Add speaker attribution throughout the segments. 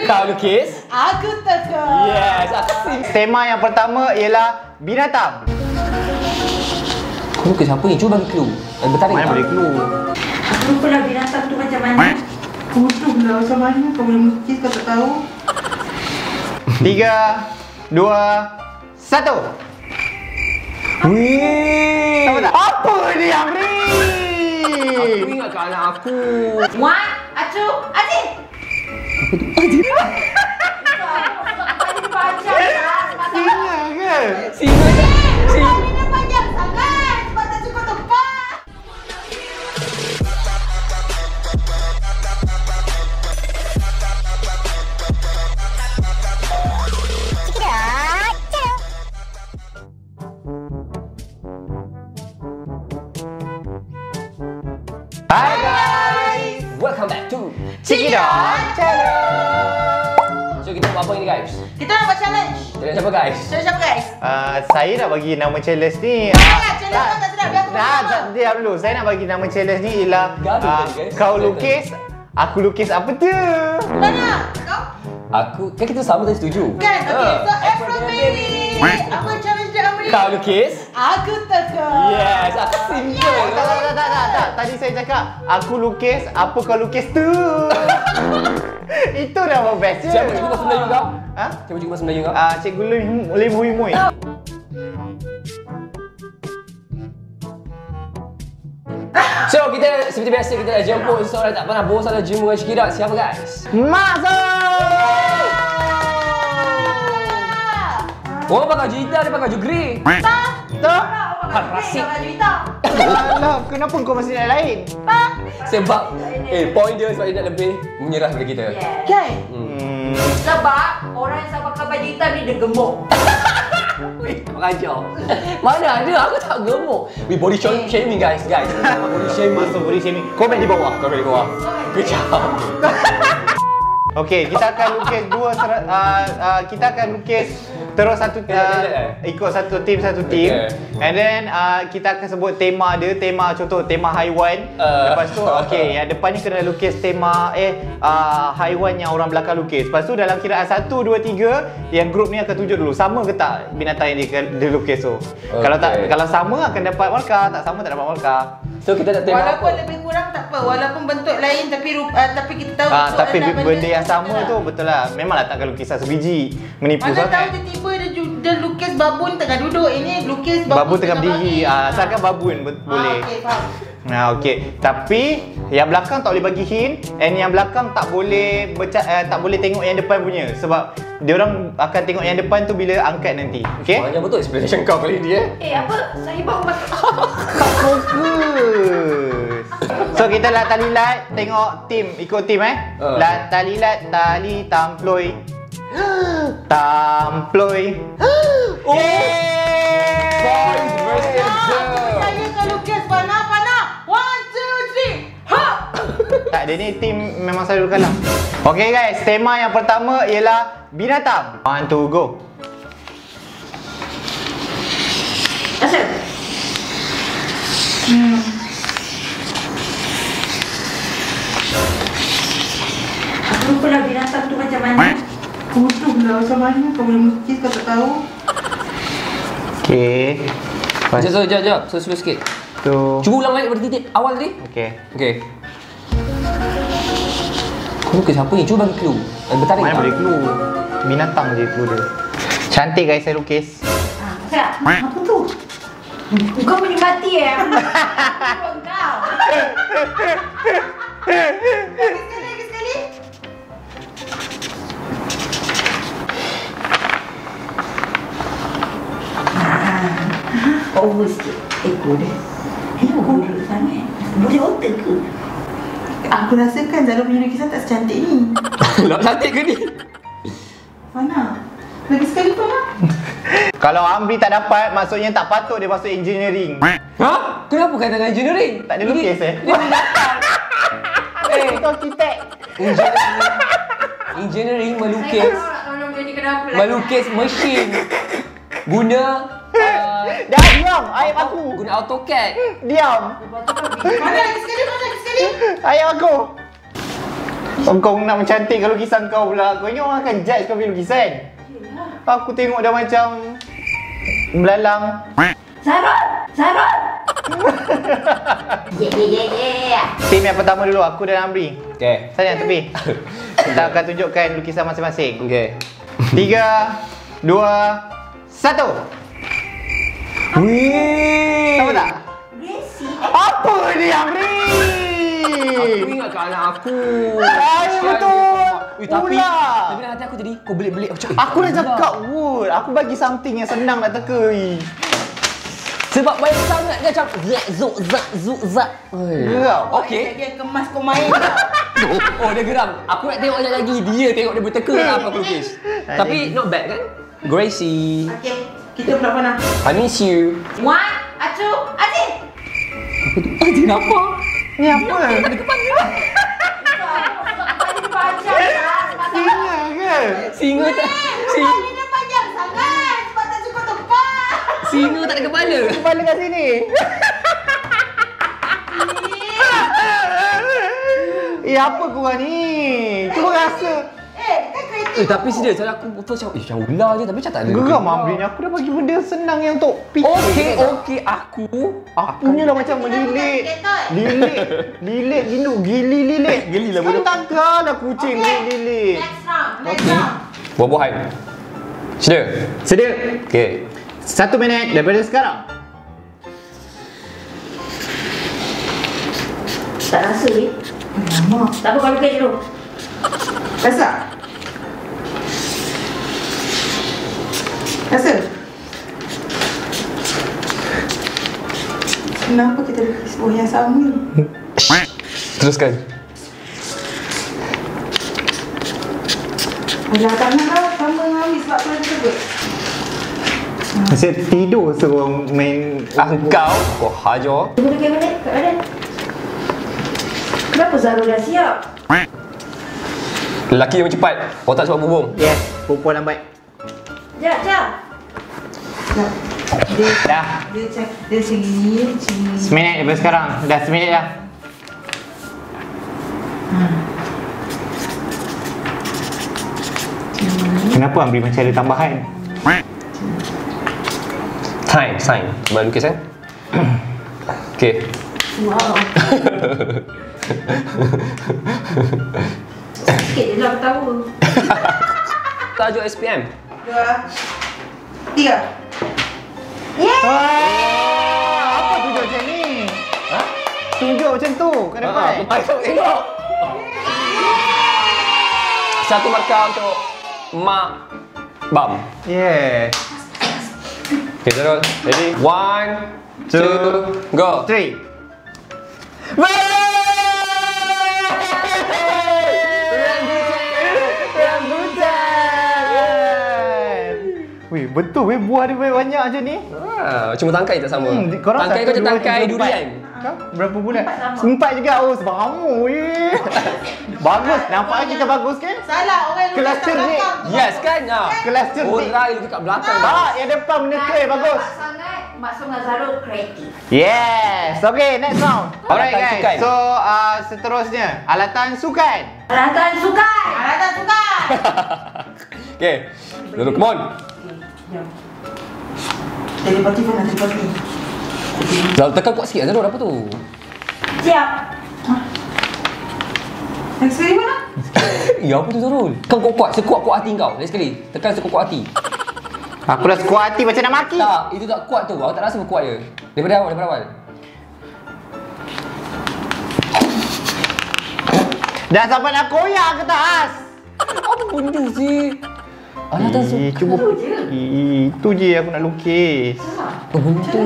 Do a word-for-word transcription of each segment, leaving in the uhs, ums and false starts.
Speaker 1: Kau lukis,
Speaker 2: aku teka.
Speaker 1: yes, aku sim.
Speaker 3: Tema yang pertama ialah binatang.
Speaker 1: Kau lukis apa ni? Cuba bagi clue. Eh, bertarik
Speaker 3: Mana
Speaker 1: tak?
Speaker 3: boleh clue?
Speaker 2: Aku lupa lah binatang tu macam mana. Bodoh lah macam mana. Kau boleh melukis kau tak tahu.
Speaker 3: Tiga, dua, satu.
Speaker 1: Wih.
Speaker 3: Tahu tak? Apa ni Amri?
Speaker 1: Aku ingat kat anak aku.
Speaker 2: Wan, Acu, Aziz.
Speaker 1: Apa tu?
Speaker 3: Singa ke?
Speaker 1: Singa. Singa.
Speaker 2: Ini panjang sangat. Sebab tak cukup tempat.
Speaker 3: Hai guys,
Speaker 1: Welcome back to
Speaker 3: Cikidot Channel.
Speaker 1: So kita buat apa ini guys?
Speaker 2: Kita nak buat challenge.
Speaker 1: Challenge apa guys?
Speaker 2: Challenge apa guys?
Speaker 3: Uh, saya nak bagi nama challenge ni.
Speaker 2: Ah, challenge kau tak sedap. Biar aku
Speaker 3: Dah,
Speaker 2: buat.
Speaker 3: dah, diam dulu. Saya nak bagi nama challenge ni ialah
Speaker 1: Gaduh
Speaker 3: uh,
Speaker 1: tadi, guys.
Speaker 3: kau lukis, aku lukis apa tu?
Speaker 2: Mana? Kau?
Speaker 1: Aku, kan kita sama tadi setuju?
Speaker 2: Kan? Okay,
Speaker 1: Ah.
Speaker 2: so Afro Baby. Apa challenge dia Amri?
Speaker 1: Kau lukis,
Speaker 2: Aku teka.
Speaker 1: yes, aku simple.
Speaker 3: Tak, tak, tak, tak, tak, tak. Tadi saya cakap, aku lukis, apa kau lukis tu? Itu nama best je.
Speaker 1: Siapa cikgu bahasa Melayu kau?
Speaker 3: Ha?
Speaker 1: Siapa cikgu bahasa Melayu kau?
Speaker 3: Ah, Cikgu Lim Lim Hui Mui.
Speaker 1: So kita seperti biasa kita dah jemput seseorang tak pernah bosan dah jumpa dengan Cikidot. Siapa guys?
Speaker 3: Masuk!
Speaker 1: Oh pakai gitar, dia pakai jugri.
Speaker 3: Tu?
Speaker 1: Rasik.
Speaker 3: Alah, kenapa kau masih nak lain?
Speaker 1: Sebab eh point dia sebab dia nak lebih menyerah daripada kita.
Speaker 2: Kan?
Speaker 3: Hmm.
Speaker 2: Sebab orang yang pakai baju hitam ni dia gemuk.
Speaker 1: Weh, raja. Mana ada aku tak gemuk. We body shaming guys, guys. Body shaming.
Speaker 3: Masuk body shaming. Komen di bawah.
Speaker 1: Komen di bawah. Kejap.
Speaker 3: Okey, kita akan lukis dua ser- uh, uh, kita akan lukis terus satu uh, ikut satu tim satu tim.
Speaker 1: Okay.
Speaker 3: And then uh, kita akan sebut tema dia, tema contoh tema haiwan.
Speaker 1: Uh.
Speaker 3: Lepas tu okey, yang depan ni kena lukis tema eh uh, haiwan yang orang belakang lukis. Lepas tu dalam kiraan satu dua tiga yang grup ni akan tunjuk dulu sama ke tak binatang yang dia, dia lukis tu. Okay. Kalau tak kalau sama akan dapat markah, tak sama tak dapat markah.
Speaker 1: So kita nak tema
Speaker 2: Walaupun
Speaker 1: apa?
Speaker 2: lebih kurang tak apa. Walaupun bentuk lain tapi rupa, uh, tapi kita tahu
Speaker 3: Ah, tapi
Speaker 2: soalan
Speaker 3: benda, yang sama
Speaker 2: lah.
Speaker 3: tu betul lah. Memanglah takkan lukis sebiji. Menipu
Speaker 2: Mana tahu
Speaker 3: sangat.
Speaker 2: tiba-tiba dia, ju- dia lukis babun tengah duduk. Ini lukis babun,
Speaker 3: Babun tengah berdiri. Ah, asalkan babun be- boleh.
Speaker 2: Ah, okey, faham.
Speaker 3: Nah, okey. Tapi yang belakang tak boleh bagi hint and yang belakang tak boleh beca- uh, tak boleh tengok yang depan punya sebab dia orang akan tengok yang depan tu bila angkat nanti. Okey?
Speaker 1: Banyak betul explanation kau kali ni eh.
Speaker 2: Eh, apa? Saya baru masuk.
Speaker 3: Tak fokus. So kita lah tali lat, tengok tim, ikut tim eh.
Speaker 1: Uh.
Speaker 3: Lat tali lat, tali tamploy. Tamploy.
Speaker 1: Oh! Boys versus girls.
Speaker 2: Saya akan lukis panah, panah. One, two, three. Ha!
Speaker 3: Tak, dia ni tim memang selalu kalah. Okay guys, tema yang pertama ialah binatang. One, two, go.
Speaker 2: Asal? Hmm. Aku lupa lah binatang tu macam mana. Bodoh lah macam mana. Kau boleh melukis kau tak tahu.
Speaker 3: Okay.
Speaker 1: Jom, jom, jom, jom. So, slow sikit.
Speaker 3: Tu.
Speaker 1: Cuba ulang balik daripada titik awal tadi.
Speaker 3: Okay.
Speaker 1: Okay. Kau lukis apa ni? Cuba bagi clue. Eh, bertarik
Speaker 3: Mana
Speaker 1: tak?
Speaker 3: boleh clue? Binatang je clue dia. Cantik guys saya lukis.
Speaker 2: Ah, Asal? Apa tu? Kau menikmati eh? Aku kau. Lagi sekali, lagi sekali. Ah, over sikit. Ekor dia. Eh, buruk sangat. Boleh otak ke? Aku rasakan Zara punya lukisan tak secantik ni.
Speaker 1: Nak cantik ke ni?
Speaker 2: Mana? Lagi sekali Fana.
Speaker 3: Kalau Amri tak dapat, maksudnya tak patut dia masuk engineering.
Speaker 1: Ha? Kenapa kata dengan engineering?
Speaker 3: Tak ada lukis eh?
Speaker 1: Dia binatang.
Speaker 3: Eh, kau arkitek.
Speaker 1: Engineering, engineering melukis,
Speaker 2: nak tolong dia ni kenapa
Speaker 1: melukis mesin guna uh,
Speaker 3: Dah diam, ayam aku.
Speaker 1: guna AutoCAD.
Speaker 3: Diam.
Speaker 2: Mana lagi sekali? Mana lagi sekali?
Speaker 3: Ayam aku. Kau nak mencantikkan lukisan kau pula. Kau ingat orang akan judge kau punya lukisan? Aku tengok dah macam belalang.
Speaker 2: Sarot! Sarot! Ye ye ye ye.
Speaker 3: Tim yang pertama dulu, aku dan Amri.
Speaker 1: Okay.
Speaker 3: Sana yang tepi. Kita akan tunjukkan lukisan masing-masing.
Speaker 1: Okay.
Speaker 3: Tiga, dua, satu.
Speaker 1: Wih.
Speaker 3: Tahu tak?
Speaker 2: Gracie.
Speaker 3: Apa ni Amri?
Speaker 1: Aku ingat kat anak aku.
Speaker 3: Ay, betul.
Speaker 1: Wih, tapi
Speaker 3: Ular.
Speaker 1: tapi nanti aku jadi kau belik-belik macam.
Speaker 3: Aku dah cakap, wood. Aku bagi something yang senang nak teka. Ui.
Speaker 1: Sebab banyak sangat kan macam zak zuk zak zuk zak.
Speaker 3: Geram.
Speaker 1: Okey.
Speaker 2: Dia kemas kau main.
Speaker 1: Oh, dia geram. Aku nak tengok sekejap lagi. Dia tengok dia berteka lah apa aku lukis. Tapi not bad kan? Gracie.
Speaker 2: Okey, kita berapa nak?
Speaker 1: I miss you.
Speaker 2: One, two, Aziz.
Speaker 1: Ah, dia nampak.
Speaker 3: Ni apa?
Speaker 1: Ada kepala.
Speaker 2: Kepala dia panjang lah.
Speaker 3: Singa ke?
Speaker 1: Singa tak si,
Speaker 2: Kepala dia panjang sangat. Sebab tak cukup tempat.
Speaker 1: singa tak ada kepala.
Speaker 3: Kepala kat sini. Eh, apa korang ni? Cuba rasa.
Speaker 2: Eh, kan kreatif.
Speaker 1: Eh, tapi serius aku first macam eh macam ular je tapi macam tak ada.
Speaker 3: Geram Amri ni. Aku dah bagi benda senang yang untuk fikir.
Speaker 1: Okey, okey aku.
Speaker 3: Aku ni lah macam melilit. Lilit. Lilit gini. Gili lilit.
Speaker 1: Geli lah
Speaker 3: Kan
Speaker 1: bodoh.
Speaker 3: takkan lah kucing lilit.
Speaker 2: Next round, next
Speaker 1: Okey.
Speaker 2: round.
Speaker 1: Buah-buahan. Sedia?
Speaker 3: Sedia?
Speaker 1: Okey.
Speaker 3: Satu minit daripada sekarang.
Speaker 2: Tak rasa ni. Lama. Tak apa, kau lukis dulu. Rasa? Rasa? Kenapa kita lukis buah yang sama ni?
Speaker 1: Teruskan.
Speaker 2: Alah, tak nak lah. Sama dengan Ami sebab aku dah terbit.
Speaker 3: Asyik tidur suruh main.
Speaker 1: Ah, kau kau hajar.
Speaker 2: Cuba lukis balik kat badan. Kenapa Zarul dah siap?
Speaker 1: Lelaki yang cepat. Otak cepat bumbung.
Speaker 3: Yes, perempuan lambat.
Speaker 2: Sekejap, sekejap. Dia,
Speaker 3: Dah.
Speaker 2: dia, dia, dia sini, sini.
Speaker 3: Seminit daripada sekarang. Dah seminit dah. Kenapa Amri macam ada tambahan?
Speaker 1: Time, sign. Cuba lukis kan? Okey.
Speaker 2: Wow. Sikit je lah ketawa.
Speaker 1: Tajuk S P M.
Speaker 2: Dua. Tiga. Yeay!
Speaker 3: Wah, apa tunjuk macam ni?
Speaker 1: Ha?
Speaker 3: Tunjuk macam tu ke depan.
Speaker 1: Ah, tengok, tengok. Satu markah untuk Mak Bam.
Speaker 3: Yeah.
Speaker 1: Okay, Zarul. Ready? One, two,
Speaker 3: Two,
Speaker 1: go.
Speaker 3: Three. Rambutan. Weh, betul weh buah dia banyak macam ni.
Speaker 1: Ah, cuma tangkai tak sama.
Speaker 3: Hmm, korang
Speaker 1: Tangkai
Speaker 3: satu,
Speaker 1: kau macam
Speaker 3: dua,
Speaker 1: tangkai
Speaker 3: tiga,
Speaker 1: durian.
Speaker 3: Kau berapa bulan?
Speaker 2: Empat sama.
Speaker 3: Empat juga. Oh, sebangun weh. Bagus. Nampak kita bagus kan?
Speaker 2: Salah, orang yang
Speaker 3: Kelas
Speaker 2: lukis kat
Speaker 3: cerdik.
Speaker 2: belakang tu.
Speaker 1: Yes kan? Ah.
Speaker 3: Kelas cerdik.
Speaker 1: Orang lu kat belakang.
Speaker 3: Tak, yang depan benda clear bagus.
Speaker 2: Sangat Maksud Zarul kreatif.
Speaker 3: Yes. Okay, next round. Alright
Speaker 1: Alatan
Speaker 3: guys.
Speaker 1: sukan.
Speaker 3: So, uh, seterusnya alatan sukan.
Speaker 2: Alatan sukan. Alatan sukan.
Speaker 1: Okay. Zarul, come on.
Speaker 2: Jom. Telepati mana telepati?
Speaker 1: Zarul, tekan kuat sikit Zarul, apa tu?
Speaker 2: Siap. Next sekali mana?
Speaker 1: Ya, apa tu Zarul? Tekan kuat-kuat, sekuat-kuat hati kau. Lagi sekali, tekan sekuat-kuat hati.
Speaker 3: Aku dah sekuat hati macam nak maki.
Speaker 1: Tak, itu tak kuat tu. Aku tak rasa kuat je. Daripada awal, daripada awal.
Speaker 3: Dah sampai nak koyak ke atas.
Speaker 1: Apa benda sih? Alatan
Speaker 3: Eh,
Speaker 1: sukan.
Speaker 3: cuba. Eh, itu je aku nak lukis.
Speaker 1: Apa benda tu?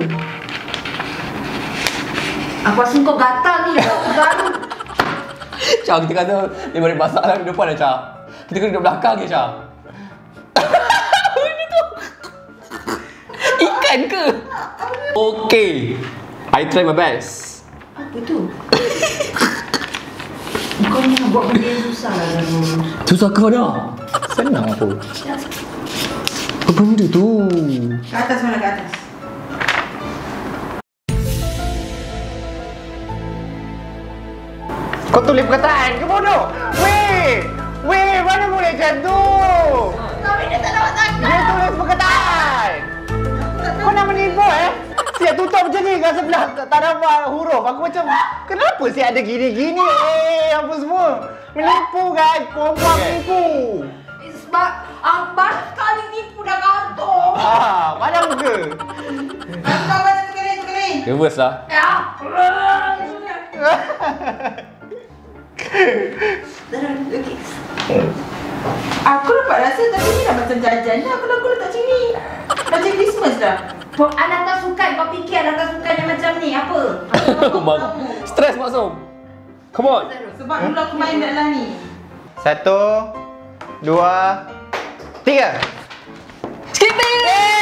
Speaker 2: Aku rasa kau gatal ni. Baru.
Speaker 1: Cak, kita kata dia balik masalah di depan dah, Cak. Kita kena duduk belakang je, Cak. Benda tu. Ikan ke? Okay. I try my best.
Speaker 2: Apa tu? Kau ni nak buat benda yang susah lah Zarul.
Speaker 1: Susah kau dah. Senang aku. Apa benda tu?
Speaker 2: Ke atas mana ke atas?
Speaker 3: Kau tulis perkataan ke bodoh? Weh! Weh, mana boleh macam tu?
Speaker 2: Tapi dia tak dapat takkan.
Speaker 3: Dia tulis perkataan. Kau nak menipu eh? Siap tutup macam ni kat sebelah tak dapat huruf. Aku macam, kenapa siap ada gini-gini? Eh, apa semua? Menipu guys, perempuan menipu.
Speaker 2: Sebab abang sekali tipu dah kantor.
Speaker 3: Ah, pandang muka.
Speaker 2: Kau mana sekali sekali.
Speaker 1: Nervous lah.
Speaker 2: Ya. Darah lukis. Aku dapat rasa tapi ni dah macam jajan dah kalau aku letak sini. Macam Christmas dah. Kau anak tak suka, kau fikir anak tak suka yang macam ni apa?
Speaker 1: Bang. Stres Maksum. Come on.
Speaker 2: Sebab dulu aku main dalam ni.
Speaker 3: Satu, dua, tiga.
Speaker 1: Skipping!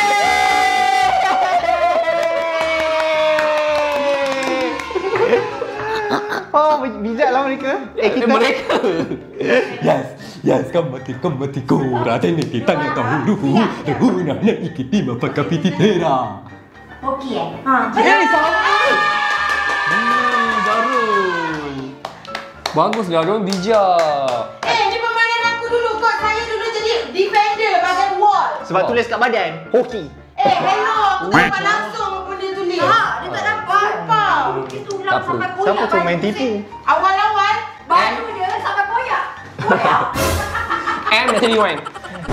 Speaker 3: Oh, bijaklah mereka. Eh, kita
Speaker 1: mereka. Yes, yes, kembati kembati kura tene kita nak tahu dulu. Dulu nak ikiti mapaka pititera.
Speaker 2: Okey eh? Ha.
Speaker 1: Eh, sama. Hmm, baru. Baguslah, dong bijak.
Speaker 2: Eh, ni permainan aku dulu kot. Saya dulu jadi defender bahagian wall.
Speaker 3: sebab
Speaker 1: Oh.
Speaker 3: tulis kat badan, hoki.
Speaker 2: Eh, hello. Aku tak dapat langsung apa dia tulis. Ha, dia tak dapat. Apa? Itu ulang
Speaker 1: Tak
Speaker 2: sampai
Speaker 1: apa.
Speaker 2: koyak.
Speaker 3: Siapa tu main tipu?
Speaker 2: Awal-awal, baju dia sampai koyak. Koyak.
Speaker 1: M dah jadi wine.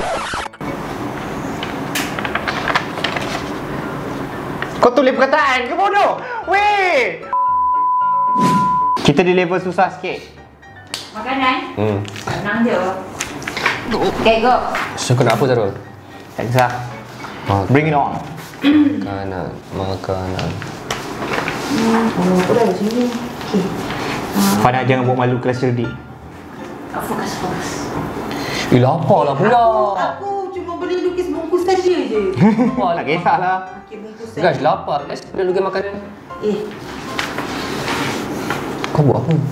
Speaker 3: Kau tulis perkataan ke bodoh? Weh! Kita di level susah sikit.
Speaker 2: Makanan?
Speaker 1: Hmm.
Speaker 2: Senang je. Okay, go.
Speaker 1: So kena apa Zarul?
Speaker 3: Tak kisah. Bring it on.
Speaker 1: Makanan, makanan.
Speaker 2: Oh, aku dah sini. Okay.
Speaker 3: Fana jangan buat malu kelas cerdik.
Speaker 2: Fokus, fokus.
Speaker 1: Eh, lapar lah pula.
Speaker 2: Aku, aku cuma beli lukis bungkus saja je.
Speaker 1: Lapar
Speaker 3: Tak kisahlah.
Speaker 2: Okay, bungkus saja.
Speaker 1: Guys, lapar. Guys, dah lukis makanan.
Speaker 2: Eh,
Speaker 1: Kau buat apa?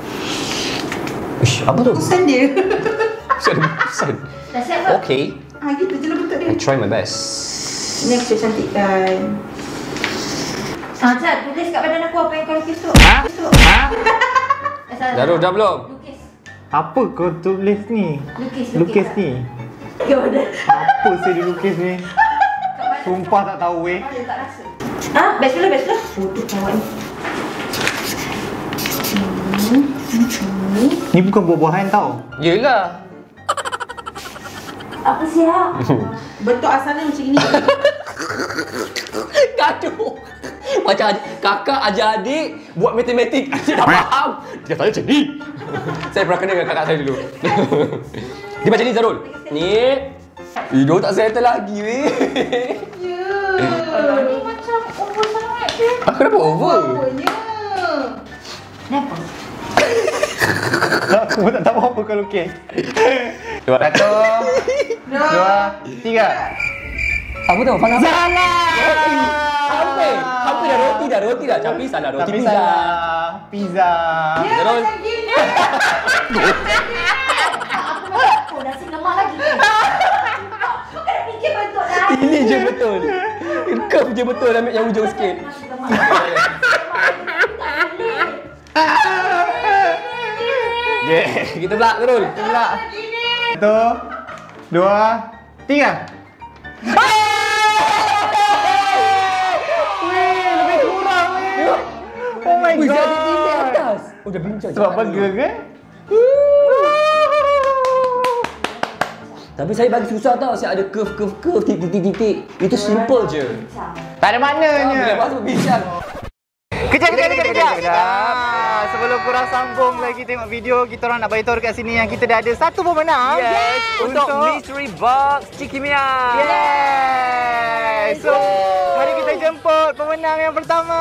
Speaker 1: Ish, apa tu?
Speaker 2: bungkusan dia.
Speaker 1: Saya ada bungkusan.
Speaker 2: Dah siap ke?
Speaker 1: Okay.
Speaker 2: Ah, gitu je lah bentuk dia.
Speaker 1: I try my best.
Speaker 2: Ini aku dah cantikkan. Sangat tulis kat badan aku apa yang kau lukis tu.
Speaker 3: Ha?
Speaker 2: Lukis tu.
Speaker 3: Ha?
Speaker 2: Dah salah.
Speaker 1: Darul, dah belum?
Speaker 2: Lukis.
Speaker 3: Apa kau tulis ni?
Speaker 2: Lukis,
Speaker 3: Lukis
Speaker 2: lah.
Speaker 3: ni?
Speaker 2: Ya udah.
Speaker 3: Apa saya dia lukis ni? Sumpah tak tahu weh.
Speaker 2: Ada tak rasa? Ah, best dulu, best dulu. Bodoh kawan ni. Hmm, hmm.
Speaker 3: Ni bukan buah-buahan tau.
Speaker 1: Yelah.
Speaker 2: Apa siap? Bentuk asalnya macam ini.
Speaker 1: Gaduh. Macam adik, kakak ajar adik buat matematik. Adik tak faham. Dia tanya macam ni. Saya pernah kena dengan kakak saya dulu. Dia macam ni Zarul. Ni. Video tak settle lagi weh.
Speaker 2: Ya. Ni macam over sangat je.
Speaker 1: Ah, kenapa over?
Speaker 2: Overnya. Kenapa?
Speaker 3: Aku pun tak tahu apa kau lukis. Satu, dua, tiga.
Speaker 1: Apa tu? Fana?
Speaker 3: Salah!
Speaker 1: Hampir. Hampir dah roti dah. Roti dah. Tapi salah roti
Speaker 3: Tapi
Speaker 1: pizza.
Speaker 3: salah. Pizza.
Speaker 2: Ya,
Speaker 1: Zarul.
Speaker 2: macam gini. Aku dah lemak lagi. Kau kena fikir bentuk lain.
Speaker 1: Ini je betul. Curve je betul. Ambil yang hujung sikit. Yeah. Kita belak Zarul.
Speaker 3: Kita pula. Satu, dua, tiga. Weh, lebih kurang weh. Oh my
Speaker 1: Wih, dia ada
Speaker 3: god.
Speaker 1: titik atas. Oh, dah bincang.
Speaker 3: Sebab burger kan?
Speaker 1: Tapi saya bagi susah tau. Saya ada curve, curve, curve, titik-titik-titik. Itu simple je.
Speaker 3: Tak ada
Speaker 1: Ah, bila
Speaker 3: maknanya.
Speaker 1: masuk bincang.
Speaker 3: Kejap, kejap, kejap, kejap. Ah, sebelum korang sambung lagi tengok video, kita orang nak beritahu dekat sini yang kita dah ada satu pemenang.
Speaker 1: Yes, untuk mystery box Cikimia.
Speaker 3: Yes. So, mari kita jemput pemenang yang pertama.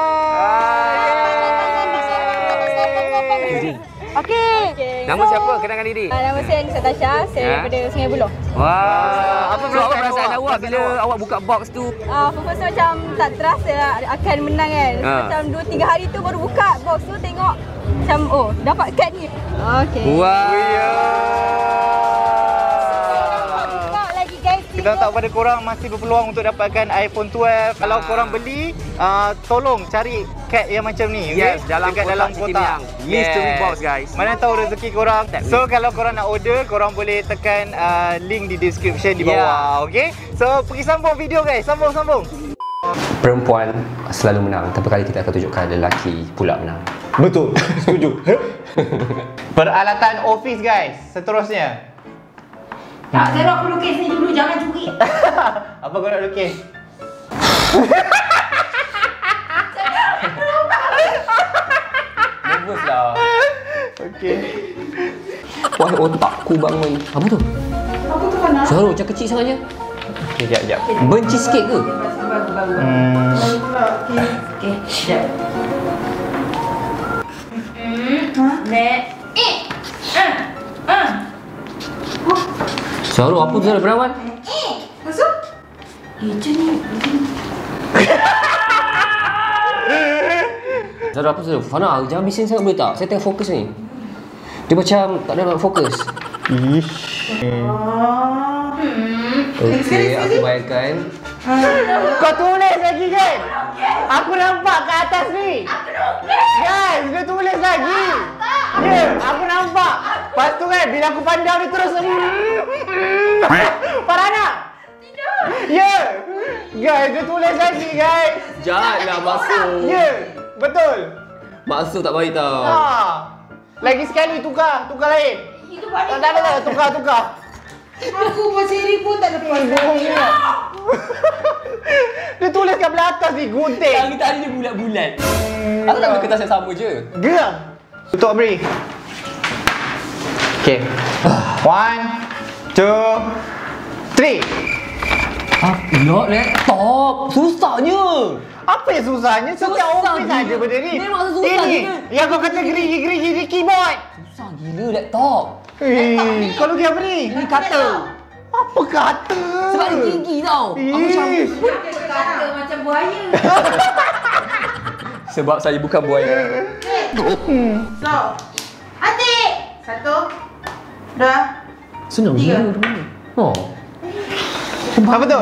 Speaker 3: Yeay.
Speaker 4: Okey.
Speaker 1: Nama siapa? Kenalkan diri.
Speaker 4: Uh, nama saya Anissa Tasha, saya
Speaker 1: Ya.
Speaker 4: daripada Sungai Buloh.
Speaker 1: Wah, apa
Speaker 3: perasaan
Speaker 1: perasaan
Speaker 3: awak?
Speaker 1: awak bila awak buka box tu?
Speaker 4: Uh, First macam tak terasa lah akan menang kan.
Speaker 1: Ha.
Speaker 4: Macam dua tiga hari tu baru buka box tu tengok macam oh dapat kad ni. Okey.
Speaker 1: Wah.
Speaker 4: Tengok lagi guys.
Speaker 3: Kita Kita tak pada korang masih berpeluang untuk dapatkan iPhone twelve. Kalau korang beli, uh, tolong cari cat yang macam ni.
Speaker 1: Yes,
Speaker 3: okay?
Speaker 1: dalam
Speaker 3: Dekat
Speaker 1: kotak
Speaker 3: dalam
Speaker 1: City
Speaker 3: kotak.
Speaker 1: Miang. Mystery box, guys.
Speaker 3: Mana tahu rezeki korang. So kalau korang nak order, korang boleh tekan uh, link di description di bawah.
Speaker 1: Yeah.
Speaker 3: Okay? So pergi sambung video guys. Sambung sambung.
Speaker 1: Perempuan selalu menang, tapi kali kita akan tunjukkan lelaki pula menang.
Speaker 3: Betul. Setuju. Peralatan office guys. Seterusnya.
Speaker 2: Tak, Zero aku lukis ni dulu, jangan curi.
Speaker 3: Apa kau nak lukis?
Speaker 1: Nervous lah.
Speaker 3: Okey.
Speaker 1: Wah, otakku bangun. Apa tu?
Speaker 2: Apa tu mana?
Speaker 1: Zaro, macam kecil sangatnya.
Speaker 3: Okey, jap jap.
Speaker 1: Benci sikit ke?
Speaker 2: Baru, baru.
Speaker 3: Hmm.
Speaker 2: Baru pula, okey. Okey, sekejap. Hmm, Nek. Eh! Ah! Ah!
Speaker 1: Zaro, apa tu Zaro perawan?
Speaker 2: Eh! Masuk? Eh, macam ni.
Speaker 1: Zaro, apa tu? Fana, jangan bising sangat boleh tak? Saya tengah fokus ni. Dia macam tak ada nak fokus.
Speaker 3: Ish.
Speaker 2: Oh. Hmm.
Speaker 1: Okey, aku bayarkan.
Speaker 3: Kau tulis lagi kan? Aku nampak kat atas ni.
Speaker 2: Aku lukis!
Speaker 3: Guys, dia tulis lagi. Ya, yeah, aku nampak. Lepas tu kan, bila aku pandang dia terus Farhana.
Speaker 2: Tidak!
Speaker 3: Ya. Yeah. Guys, dia tulis lagi guys.
Speaker 1: Janganlah masuk.
Speaker 3: Ya, yeah, betul.
Speaker 1: Masuk tak baik tau.
Speaker 3: Ha. Lagi sekali tukar, tukar lain.
Speaker 2: Itu
Speaker 3: Tak
Speaker 2: paling
Speaker 3: ada, tak ada, tukar, tukar.
Speaker 2: Aku buat siri pun tak lepas.
Speaker 3: Bohongnya. Dia tulis kat belah atas ni, gunting.
Speaker 1: Yang tadi dia bulat-bulat. Aku tak boleh kertas yang sama je.
Speaker 3: Geram. Tutup beri. Okay. One, two, three.
Speaker 1: Ah, nak laptop. Susahnya.
Speaker 3: Apa yang susahnya? Setiap
Speaker 1: Susah
Speaker 3: office
Speaker 1: gila.
Speaker 3: ada benda ni.
Speaker 1: Memang susah
Speaker 3: Ini,
Speaker 1: gila.
Speaker 3: yang kau kata gerigi-gerigi di keyboard.
Speaker 1: Susah gila laptop.
Speaker 3: Eh, kau lagi apa ni?
Speaker 1: Ini kata.
Speaker 3: Apa kata?
Speaker 1: Sebab dia tinggi tau. Aku macam...
Speaker 3: Ish.
Speaker 2: Kata macam buaya.
Speaker 1: Sebab saya bukan buaya.
Speaker 2: So, adik. Satu, dua,
Speaker 1: Senang
Speaker 2: Tiga.
Speaker 1: gila tu. Oh.
Speaker 3: Apa tu?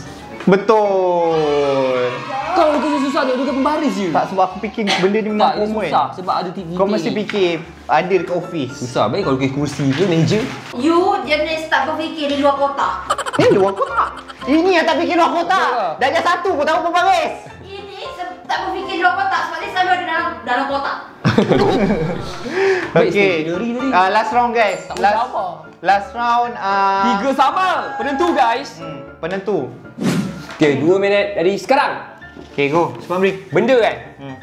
Speaker 3: Betul.
Speaker 1: Kau lagi susah dia duduk pembaris je.
Speaker 3: Tak, sebab aku fikir benda ni
Speaker 1: Tak,
Speaker 3: memang
Speaker 1: dia
Speaker 3: common.
Speaker 1: susah sebab ada T V.
Speaker 3: Kau mesti fikir ada dekat office.
Speaker 1: Susah. Baik kalau lukis kursi ke meja.
Speaker 2: You jenis tak berfikir di luar kotak.
Speaker 3: Ni luar kotak. Ini yang tak fikir luar kotak.
Speaker 1: Ya.
Speaker 3: Darjah satu pun tahu pembaris.
Speaker 2: Ini se- tak berfikir di luar kotak sebab dia selalu ada dalam dalam kotak.
Speaker 1: Baik,
Speaker 3: Okay.
Speaker 1: dari, dari.
Speaker 3: Uh, last round guys.
Speaker 1: Tak boleh
Speaker 3: Last,
Speaker 1: apa.
Speaker 3: last round. Uh,
Speaker 1: Tiga sama. Penentu guys.
Speaker 3: Hmm, penentu.
Speaker 1: Okay, dua minit dari sekarang.
Speaker 3: Okay, go. Cepat beri.
Speaker 1: Benda kan?
Speaker 3: Hmm.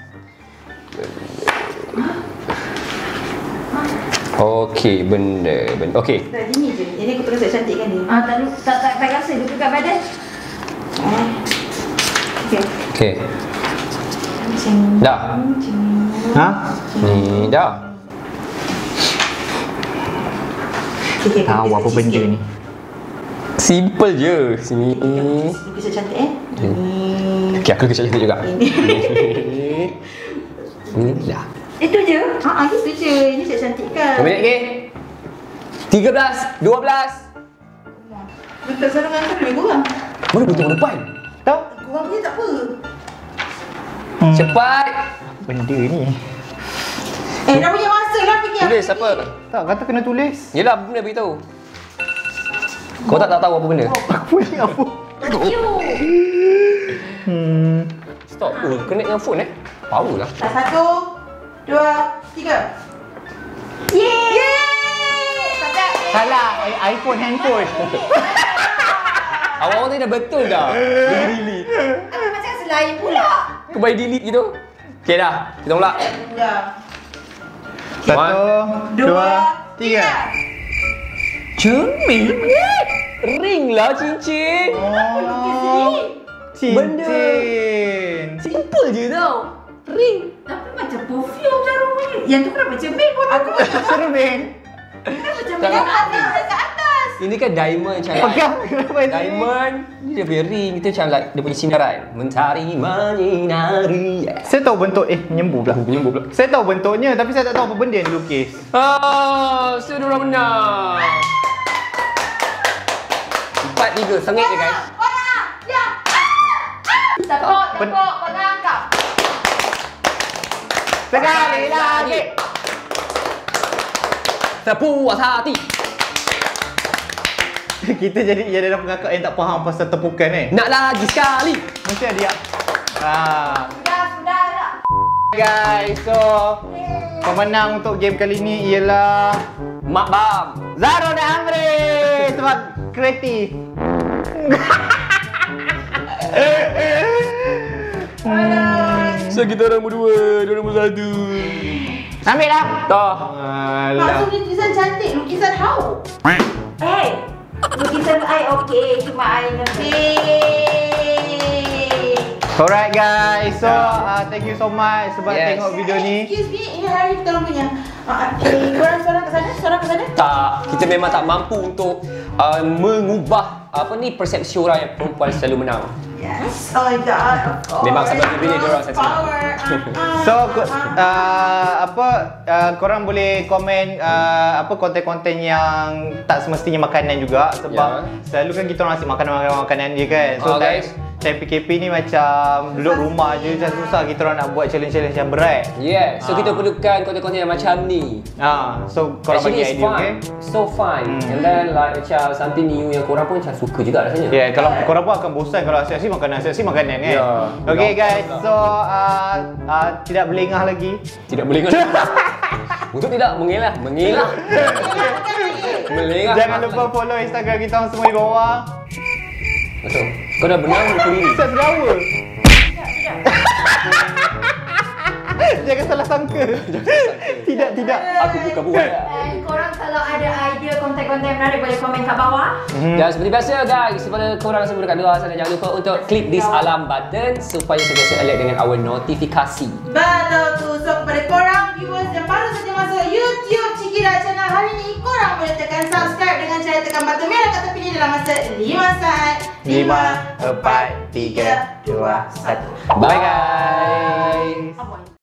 Speaker 1: Okey, benda, benda. Okey.
Speaker 2: Tak gini je. Jadi aku terus cantikkan dia.
Speaker 4: Ah, tak tak tak, tak rasa duduk kat badan.
Speaker 2: Ah. Okey.
Speaker 1: Okey.
Speaker 2: Macam
Speaker 1: Dah.
Speaker 2: macam
Speaker 3: Ha?
Speaker 1: Ni dah.
Speaker 2: Okey,
Speaker 3: Tahu apa benda ni?
Speaker 1: Simple je. Sini.
Speaker 2: Lukis cantik eh. Ini.
Speaker 1: Okey, aku kecil juga.
Speaker 2: Ini.
Speaker 1: Ini dah.
Speaker 2: Itu je. Ha ah, gitu je. Ini saya cantikkan.
Speaker 1: Dua minit lagi. Tiga belas, dua belas.
Speaker 2: Betul sarungan kan lebih kurang.
Speaker 1: Mana betul depan?
Speaker 3: Tahu?
Speaker 2: Kurang punya tak apa.
Speaker 3: Hmm.
Speaker 1: Cepat.
Speaker 3: Benda ni.
Speaker 2: Eh, dah punya masa lah fikir.
Speaker 1: Tulis apa?
Speaker 3: Tak, kata kena tulis.
Speaker 1: Yelah, benda beritahu. Kau tak, tak tahu apa benda?
Speaker 3: Aku ni apa?
Speaker 2: You.
Speaker 3: Hmm.
Speaker 1: Stop. Oh, connect dengan phone eh. Power lah.
Speaker 2: Dah satu, dua, tiga. Yeay! Yeay! Sedap.
Speaker 3: Salah, i- iPhone handphone.
Speaker 1: Awak-awak tadi dah betul dah. Dia delete.
Speaker 2: Aku macam selain pula.
Speaker 1: Kau bagi delete gitu. Okey dah. Kita mula.
Speaker 2: Dah.
Speaker 3: Satu, dua, tiga.
Speaker 1: Cermin. Ring lah cincin.
Speaker 3: Oh,
Speaker 1: Benda.
Speaker 3: cincin.
Speaker 1: Simple je tau. Ring.
Speaker 2: Tapi macam perfume jarum ni. Yang tu kenapa cermin pun aku macam
Speaker 3: Cermin.
Speaker 2: kenapa cermin
Speaker 1: Tak.
Speaker 2: yang atas dekat atas.
Speaker 1: Ini kan diamond macam like.
Speaker 3: Pegang kenapa ni?
Speaker 1: Diamond. Ni dia punya ring. Kita macam like dia punya sinaran. Mentari menyinari. Yes.
Speaker 3: Saya tahu bentuk eh menyembuh pula.
Speaker 1: Penyembuh pula.
Speaker 3: Saya tahu bentuknya tapi saya tak tahu apa benda yang dilukis.
Speaker 1: Ah, sudah orang menang. Empat tiga. Sengit je guys.
Speaker 2: Warna. Ya. Tepuk, tepuk, pegang kau.
Speaker 3: Sekali lagi.
Speaker 1: Sepuas hati.
Speaker 3: Kita jadi jadi ada pengakak yang tak faham pasal tepukan ni.
Speaker 1: Nak lagi sekali.
Speaker 3: Mesti dia. Ah.
Speaker 2: Sudah, sudah dah.
Speaker 3: Guys, so pemenang untuk game kali ni ialah
Speaker 1: Mak Bam.
Speaker 3: Zaro dan Amri sebab kreatif.
Speaker 1: So kita orang berdua, dia orang bersatu.
Speaker 3: Ambil lah.
Speaker 1: Dah.
Speaker 2: Maksud lukisan cantik, lukisan how? Eh, lukisan I okey, cuma I lebih.
Speaker 3: Alright guys, so uh, thank you so much sebab
Speaker 1: Yes.
Speaker 3: tengok video ni.
Speaker 2: Excuse me, ini hari kita orang punya. Uh, eh, korang seorang ke sana, seorang ke sana.
Speaker 1: Tak, kita memang tak mampu untuk uh, mengubah apa ni persepsi orang yang perempuan selalu menang.
Speaker 2: Yes, oh my god, of course.
Speaker 1: Memang sebagai bini dia orang saya senang.
Speaker 2: Power.
Speaker 3: So uh, apa uh, korang boleh komen uh, apa konten-konten yang tak semestinya makanan juga sebab
Speaker 1: Ya.
Speaker 3: selalu kan kita orang asyik makanan-makanan je kan. So
Speaker 1: Ah, guys.
Speaker 3: time P K P ni macam duduk rumah je macam susah kita orang nak buat challenge-challenge yang berat.
Speaker 1: Yeah, so
Speaker 3: Ah.
Speaker 1: kita perlukan konten-konten yang macam ni.
Speaker 3: Ah, so korang
Speaker 1: Actually
Speaker 3: bagi
Speaker 1: it's
Speaker 3: idea,
Speaker 1: fun,
Speaker 3: okay?
Speaker 1: so fun.
Speaker 3: Hmm.
Speaker 1: And then like macam something new yang korang pun macam suka juga rasanya.
Speaker 3: Ya, yeah, kalau korang pun akan bosan kalau asyik-asyik makanan, asyik-asyik makanan kan.
Speaker 1: Ya,
Speaker 3: Okay
Speaker 1: betul,
Speaker 3: guys,
Speaker 1: betul.
Speaker 3: so uh, uh, tidak berlengah lagi.
Speaker 1: Tidak boleh ingat. Untuk tidak mengelah, mengelah. Melengah.
Speaker 3: Jangan lupa follow Instagram kita orang semua di bawah.
Speaker 1: Betul. Kau dah benar muka diri.
Speaker 3: Saya sedawa. Jangan salah sangka. Tidak, tidak.
Speaker 1: Aku bukan buat.
Speaker 2: And korang kalau ada idea konten-konten menarik boleh komen kat bawah.
Speaker 1: Dan seperti biasa guys, kepada korang semua dekat luar sana, jangan lupa untuk klik this alarm button supaya sentiasa alert dengan our notifikasi.
Speaker 2: Betul tu. So kepada korang viewers yang baru saja masuk YouTube Cikira channel hari ni, korang boleh tekan subscribe dengan cara tekan button merah kat tepi ni dalam masa lima saat.
Speaker 3: lima, empat, tiga, dua, satu.
Speaker 1: Bye guys.
Speaker 2: Apa?